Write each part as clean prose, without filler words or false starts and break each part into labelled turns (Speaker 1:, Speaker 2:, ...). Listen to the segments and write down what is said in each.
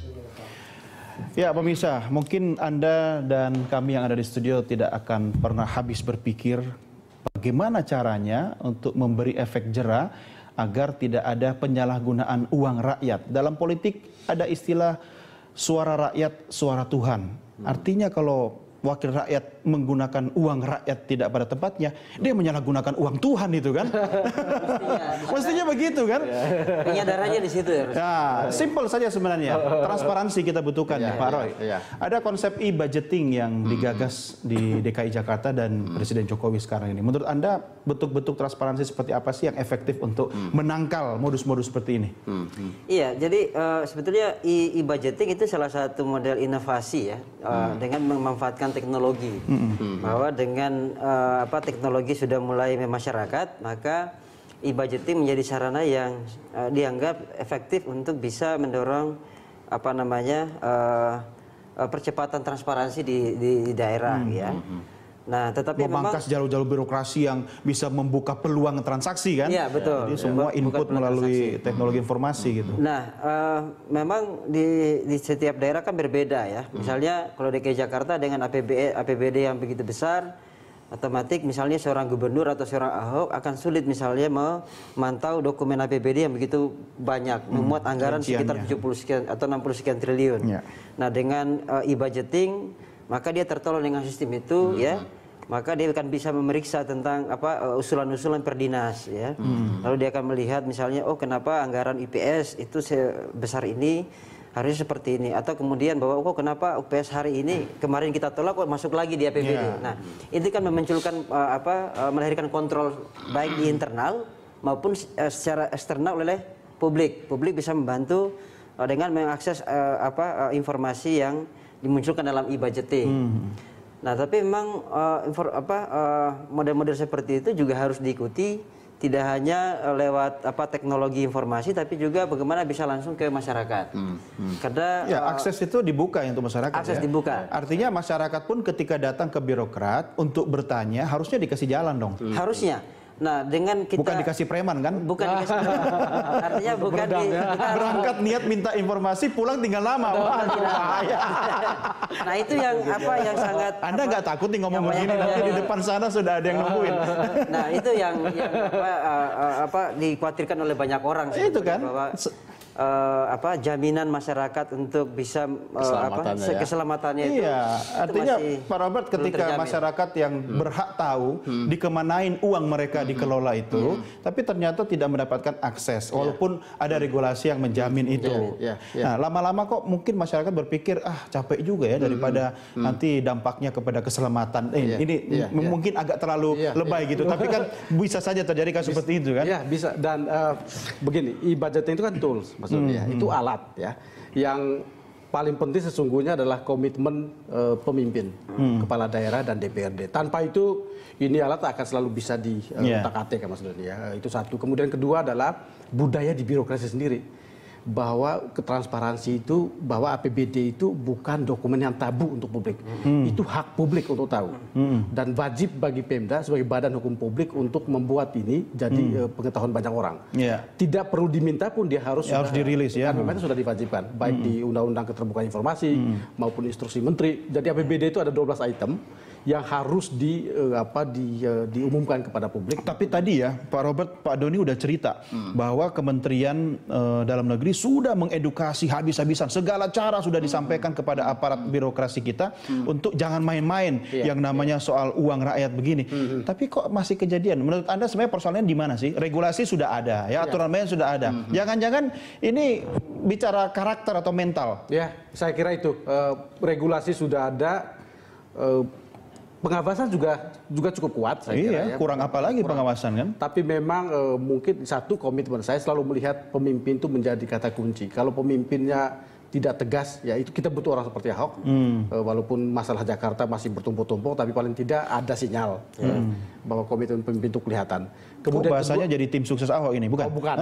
Speaker 1: Ya, pemirsa, mungkin Anda dan kami yang ada di studio tidak akan pernah habis berpikir bagaimana caranya untuk memberi efek jera agar tidak ada penyalahgunaan uang rakyat. Dalam politik ada istilah suara rakyat, suara Tuhan. Artinya kalau wakil rakyat menggunakan uang rakyat tidak pada tempatnya, dia menyalahgunakan uang Tuhan itu kan? Mestinya begitu kan?
Speaker 2: Penyadarannya di situ ya.
Speaker 1: Ya, simple saja sebenarnya. Transparansi kita butuhkan ya, Pak Roy. Ada konsep e-budgeting yang digagas di DKI Jakarta dan Presiden Jokowi sekarang ini. Menurut Anda bentuk-bentuk transparansi seperti apa sih yang efektif untuk menangkal modus-modus seperti ini?
Speaker 2: Iya, jadi sebetulnya e-budgeting itu salah satu model inovasi ya, dengan memanfaatkan teknologi. Bahwa dengan teknologi sudah mulai memasyarakat, maka e-budgeting menjadi sarana yang dianggap efektif untuk bisa mendorong percepatan transparansi di daerah ya. Nah, tetapi
Speaker 1: memangkas jalur-jalur birokrasi yang bisa membuka peluang transaksi kan?
Speaker 2: Iya, betul.
Speaker 1: Jadi semua input melalui teknologi informasi gitu.
Speaker 2: Nah, memang di setiap daerah kan berbeda ya. Misalnya kalau DKI Jakarta dengan APBD yang begitu besar, otomatis misalnya seorang gubernur atau seorang Ahok akan sulit misalnya memantau dokumen APBD yang begitu banyak, memuat anggaran sekitar 70 sekian atau 60 sekian triliun. Nah, dengan e-budgeting maka dia tertolong dengan sistem itu ya, maka dia akan bisa memeriksa tentang usulan-usulan per dinas ya. Lalu dia akan melihat misalnya, oh kenapa anggaran IPS itu sebesar ini, harusnya seperti ini, atau kemudian bahwa oh kenapa UPS hari ini kemarin kita tolak kok masuk lagi di APBD. Nah, itu kan memunculkan melahirkan kontrol baik di internal maupun secara eksternal oleh publik. Publik bisa membantu dengan mengakses informasi yang dimunculkan dalam e-budgeting. Nah, tapi memang model-model seperti itu juga harus diikuti, tidak hanya lewat teknologi informasi, tapi juga bagaimana bisa langsung ke masyarakat. Karena
Speaker 1: akses itu dibuka untuk masyarakat.
Speaker 2: Akses dibuka.
Speaker 1: Artinya masyarakat pun ketika datang ke birokrat untuk bertanya harusnya dikasih jalan dong.
Speaker 2: Harusnya. Nah, dengan kita
Speaker 1: bukan dikasih preman kan?
Speaker 2: Bukan dikasih preman. Artinya bukan
Speaker 1: berangkat niat minta informasi, pulang tinggal lama. Bahaya.
Speaker 2: Nah, itu yang sangat
Speaker 1: Anda nggak takut nih ngomong begini, nanti di depan sana sudah ada yang nungguin.
Speaker 2: Nah, itu yang dikhawatirkan oleh banyak orang
Speaker 1: itu kan
Speaker 2: bahwa jaminan masyarakat untuk bisa keselamatannya itu.
Speaker 1: Iya, artinya Pak Robert ketika masyarakat yang berhak tahu dikemanain uang mereka dikelola itu, tapi ternyata tidak mendapatkan akses, walaupun ada regulasi yang menjamin itu. Nah, lama-lama kok mungkin masyarakat berpikir capek juga ya daripada nanti dampaknya kepada keselamatan. Ini mungkin agak terlalu lebay gitu, tapi kan bisa saja terjadi kasus seperti itu kan?
Speaker 3: Iya bisa, dan begini, e-budgeting itu kan tools. Maksudnya itu alat ya, yang paling penting sesungguhnya adalah komitmen pemimpin, kepala daerah dan DPRD. Tanpa itu ini alat akan selalu bisa diutak-atik maksudnya. Itu satu. Kemudian kedua adalah budaya di birokrasi sendiri, bahwa ketransparansi itu, bahwa APBD itu bukan dokumen yang tabu untuk publik. Itu hak publik untuk tahu. Dan wajib bagi Pemda sebagai badan hukum publik untuk membuat ini jadi pengetahuan banyak orang. Tidak perlu diminta pun dia harus
Speaker 1: dirilis ya.
Speaker 3: Memang sudah diwajibkan baik di Undang-Undang Keterbukaan Informasi maupun instruksi menteri. Jadi APBD itu ada 12 item yang harus diumumkan kepada publik.
Speaker 1: Tapi tadi ya Pak Robert, Pak Doni udah cerita bahwa Kementerian Dalam Negeri sudah mengedukasi habis-habisan, segala cara sudah disampaikan kepada aparat birokrasi kita untuk jangan main-main yang namanya soal uang rakyat begini. Tapi kok masih kejadian? Menurut Anda sebenarnya persoalannya di mana sih? Regulasi sudah ada, ya aturan main sudah ada. Jangan-jangan ini bicara karakter atau mental?
Speaker 3: Ya, saya kira itu regulasi sudah ada. Pengawasan juga cukup kuat saya kira.
Speaker 1: Ya, kurang apa lagi pengawasan kan?
Speaker 3: Tapi memang mungkin satu komitmen saya selalu melihat pemimpin itu menjadi kata kunci. Kalau pemimpinnya tidak tegas, ya itu kita butuh orang seperti Ahok. Walaupun masalah Jakarta masih bertumpuk-tumpuk, tapi paling tidak ada sinyal bahwa komitmen pemimpin itu kelihatan.
Speaker 1: Kemudian bahasanya jadi tim sukses Ahok ini, bukan?
Speaker 3: Oh, bukan.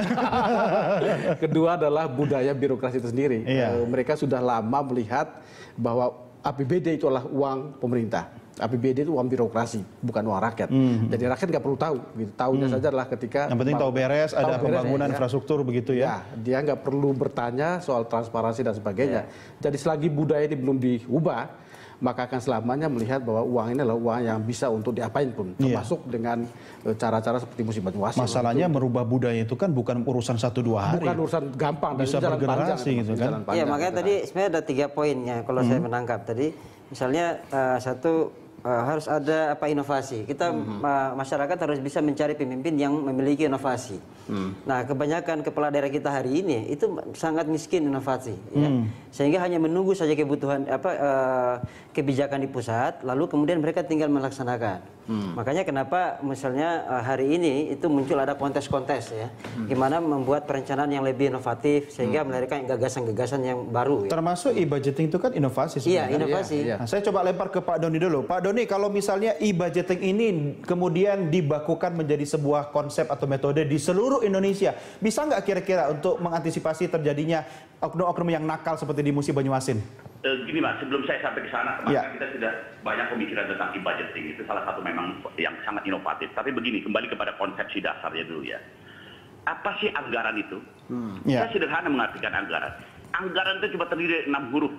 Speaker 3: Kedua adalah budaya birokrasi itu sendiri. Mereka sudah lama melihat bahwa APBD itu adalah uang pemerintah. APBD itu uang birokrasi, bukan uang rakyat. Jadi rakyat nggak perlu tahu. Gitu. Tahunya saja adalah ketika
Speaker 1: yang penting tahu beres, ada pembangunan
Speaker 3: ya.
Speaker 1: infrastruktur begitu ya.
Speaker 3: Dia nggak perlu bertanya soal transparansi dan sebagainya. Jadi selagi budaya ini belum diubah, maka akan selamanya melihat bahwa uang ini adalah uang yang bisa untuk diapain pun, termasuk dengan cara-cara seperti musim Banyuasin.
Speaker 1: Masalahnya merubah budaya itu kan bukan urusan 1-2 hari.
Speaker 3: Bukan urusan gampang,
Speaker 1: bisa bergenerasi gitu kan.
Speaker 2: Iya, makanya tadi sebenarnya ada 3 poinnya kalau saya menangkap tadi. Misalnya satu, harus ada inovasi. Kita masyarakat harus bisa mencari pemimpin yang memiliki inovasi. Nah, kebanyakan kepala daerah kita hari ini itu sangat miskin inovasi, ya. Sehingga hanya menunggu saja kebutuhan kebijakan di pusat, lalu kemudian mereka tinggal melaksanakan. Makanya kenapa misalnya hari ini itu muncul ada kontes-kontes ya, gimana membuat perencanaan yang lebih inovatif sehingga melahirkan gagasan-gagasan yang baru. Ya.
Speaker 1: Termasuk e-budgeting itu kan inovasi sebenarnya.
Speaker 2: Iya, inovasi.
Speaker 1: Nah, saya coba lempar ke Pak Doni dulu. Pak Doni, kalau misalnya e-budgeting ini kemudian dibakukan menjadi sebuah konsep atau metode di seluruh Indonesia, bisa nggak kira-kira untuk mengantisipasi terjadinya oknum-oknum yang nakal seperti di musim Banyuasin?
Speaker 4: Gini Mas, sebelum saya sampai ke sana, kemarin kita sudah banyak pemikiran tentang e-budgeting. Itu salah satu memang yang sangat inovatif. Tapi begini, kembali kepada konsepsi dasarnya dulu ya. Apa sih anggaran itu? Saya sederhana mengartikan anggaran. Anggaran itu cuma terdiri dari 6 huruf.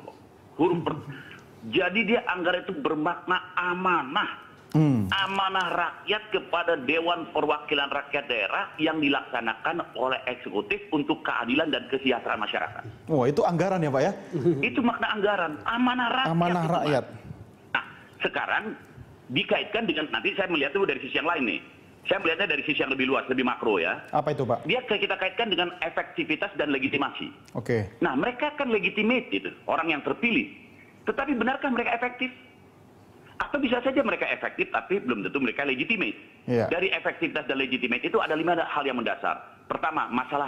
Speaker 4: Jadi dia anggaran itu bermakna amanah. Amanah rakyat kepada Dewan Perwakilan Rakyat Daerah yang dilaksanakan oleh eksekutif untuk keadilan dan kesejahteraan masyarakat.
Speaker 1: Oh, itu anggaran ya Pak ya?
Speaker 4: Itu makna anggaran, amanah rakyat.
Speaker 1: Amanah rakyat.
Speaker 4: Nah, sekarang dikaitkan dengan, nanti saya melihat itu dari sisi yang lain nih. Saya melihatnya dari sisi yang lebih luas, lebih makro ya.
Speaker 1: Apa itu Pak?
Speaker 4: Dia kita kaitkan dengan efektivitas dan legitimasi.
Speaker 1: Oke.
Speaker 4: Nah, mereka kan legitimate itu, orang yang terpilih. Tetapi benarkah mereka efektif? Atau bisa saja mereka efektif, tapi belum tentu mereka legitimate. Dari efektivitas dan legitimate itu ada 5 hal yang mendasar. Pertama,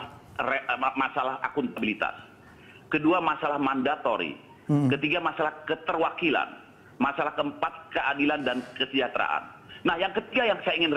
Speaker 4: masalah akuntabilitas. Kedua, masalah mandatori. Ketiga, masalah keterwakilan. Masalah keempat, keadilan dan kesejahteraan. Nah, yang ketiga yang saya ingin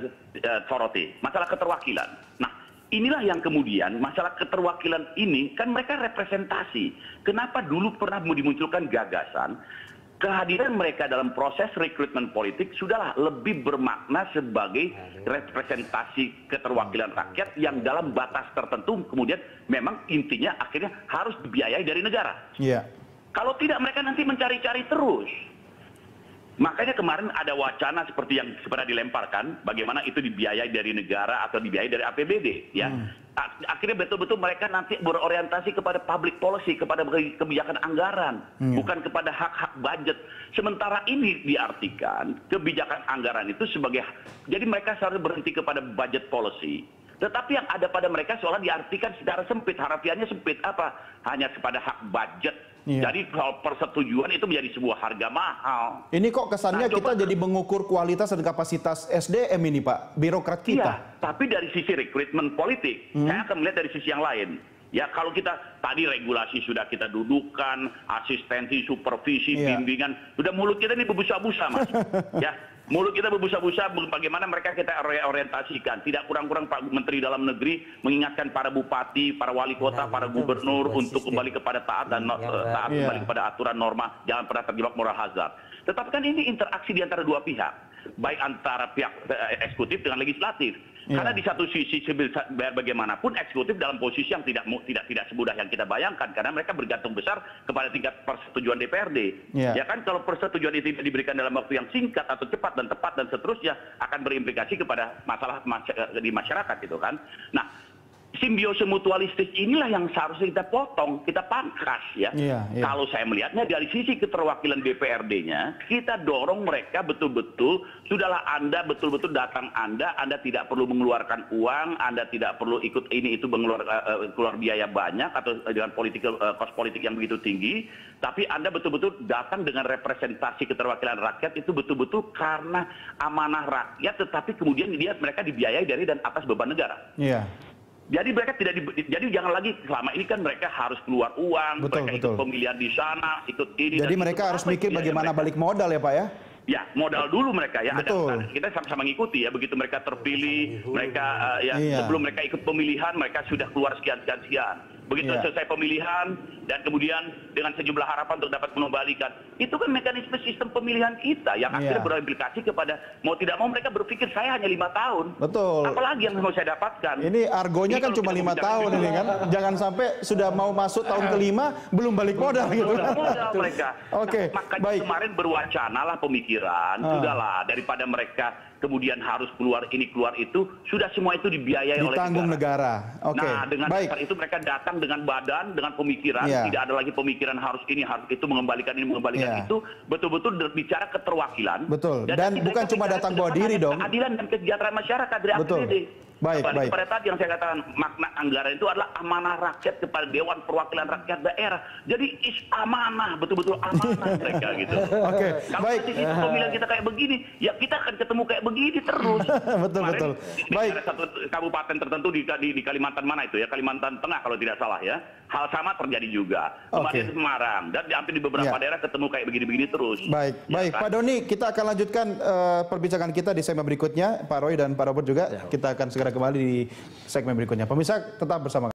Speaker 4: soroti, masalah keterwakilan. Nah, inilah yang kemudian masalah keterwakilan ini kan mereka representasi. Kenapa dulu pernah dimunculkan gagasan kehadiran mereka dalam proses rekrutmen politik sudahlah lebih bermakna sebagai representasi keterwakilan rakyat yang dalam batas tertentu kemudian memang intinya akhirnya harus dibiayai dari negara. Kalau tidak mereka nanti mencari-cari terus. Makanya kemarin ada wacana seperti yang pernah dilemparkan, bagaimana itu dibiayai dari negara atau dibiayai dari APBD, ya. Akhirnya betul-betul mereka nanti berorientasi kepada public policy, kepada kebijakan anggaran, bukan kepada hak-hak budget. Sementara ini diartikan kebijakan anggaran itu sebagai, jadi mereka seharusnya berhenti kepada budget policy. Tetapi yang ada pada mereka seolah diartikan secara sempit, harafiannya sempit apa? Hanya kepada hak budget. Jadi soal persetujuan itu menjadi sebuah harga mahal.
Speaker 1: Ini kok kesannya kita jadi mengukur kualitas dan kapasitas SDM ini Pak, birokrat kita.
Speaker 4: Iya, tapi dari sisi rekrutmen politik, saya akan melihat dari sisi yang lain. Ya kalau kita tadi regulasi sudah kita dudukkan, asistensi, supervisi, bimbingan, sudah mulut kita ini berbusa-busa Mas. Ya, mulut kita berbusa-busa bagaimana mereka kita orientasikan. Tidak kurang-kurang Pak Menteri Dalam Negeri mengingatkan para bupati, para wali kota, para gubernur untuk kembali kepada taat dan taat kembali kepada aturan norma, jangan pernah terjebak moral hazard. Tetapi kan ini interaksi di antara dua pihak, baik antara pihak eksekutif dengan legislatif. Karena di satu sisi bagaimanapun eksekutif dalam posisi yang tidak semudah yang kita bayangkan karena mereka bergantung besar kepada tingkat persetujuan DPRD. Ya kan kalau persetujuan itu diberikan dalam waktu yang singkat atau cepat dan tepat dan seterusnya akan berimplikasi kepada masalah di masyarakat itu kan. Nah, simbiose mutualistis inilah yang seharusnya kita potong, kita pangkas ya. Kalau saya melihatnya dari sisi keterwakilan DPRD-nya, kita dorong mereka betul-betul, sudahlah Anda betul-betul datang Anda tidak perlu mengeluarkan uang, Anda tidak perlu ikut ini itu keluar biaya banyak atau dengan cost politik yang begitu tinggi, tapi Anda betul-betul datang dengan representasi keterwakilan rakyat itu betul-betul karena amanah rakyat, tetapi kemudian mereka dibiayai dari dan atas beban negara. Jadi mereka jadi jangan lagi selama ini kan mereka harus keluar uang, mereka ikut pemilihan di sana, ikut ini.
Speaker 1: Jadi mereka harus mikir bagaimana balik modal ya Pak ya?
Speaker 4: Ya, modal dulu mereka ya. Kita sama-sama ngikuti ya, begitu mereka terpilih, mereka sebelum mereka ikut pemilihan mereka sudah keluar sekian. Begitu selesai pemilihan dan kemudian dengan sejumlah harapan untuk dapat mengembalikan. Itu kan mekanisme sistem pemilihan kita yang akhirnya berimplikasi kepada mau tidak mau mereka berpikir saya hanya 5 tahun.
Speaker 1: Betul.
Speaker 4: Apalagi yang mau saya dapatkan.
Speaker 1: Ini argonya kan cuma 5 tahun ini kan. Jangan sampai sudah mau masuk tahun kelima belum balik modal gitu.
Speaker 4: Modal mereka.
Speaker 1: Oke,
Speaker 4: makanya
Speaker 1: baik.
Speaker 4: kemarin berwacana lah pemikiran, sudahlah daripada mereka kemudian harus keluar ini keluar itu, sudah semua itu dibiayai oleh
Speaker 1: Ditanggung negara. Oke.
Speaker 4: Nah, dengan
Speaker 1: Baik.
Speaker 4: dasar itu mereka datang dengan badan, dengan pemikiran, tidak ada lagi pemikiran harus ini, harus itu, mengembalikan ini, mengembalikan itu, betul-betul berbicara keterwakilan.
Speaker 1: Betul. Dan bukan cuma datang bawa diri dong.
Speaker 4: Keadilan dan kesejahteraan masyarakat dari APBD.
Speaker 1: Baik, baik.
Speaker 4: Pada tadi yang saya katakan makna anggaran itu adalah amanah rakyat kepada Dewan Perwakilan Rakyat Daerah. Jadi amanah, betul-betul amanah mereka gitu.
Speaker 1: Oke,
Speaker 4: Kalau
Speaker 1: baik.
Speaker 4: nanti sistem pemilihan kita kayak begini, ya kita akan ketemu kayak begini terus.
Speaker 1: Betul,
Speaker 4: Kemarin
Speaker 1: betul.
Speaker 4: di
Speaker 1: Baik.
Speaker 4: satu kabupaten tertentu di Kalimantan mana itu ya, Kalimantan Tengah kalau tidak salah ya. Hal sama terjadi juga. Kemarin di Semarang dan hampir di beberapa daerah ketemu kayak begini-begini terus.
Speaker 1: Baik,
Speaker 4: Ya
Speaker 1: baik.
Speaker 4: kan?
Speaker 1: Pak Doni, kita akan lanjutkan perbincangan kita di segmen berikutnya. Pak Roy dan Pak Robert juga, kita akan segera kembali di segmen berikutnya. Pemirsa, tetap bersama kami.